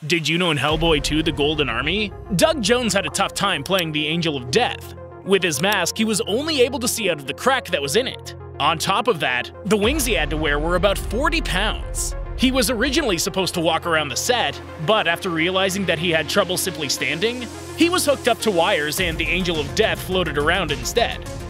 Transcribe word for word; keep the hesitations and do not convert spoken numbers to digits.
Did you know in Hellboy two: The Golden Army, Doug Jones had a tough time playing the Angel of Death? With his mask, he was only able to see out of the crack that was in it. On top of that, the wings he had to wear were about forty pounds. He was originally supposed to walk around the set, but after realizing that he had trouble simply standing, he was hooked up to wires and the Angel of Death floated around instead.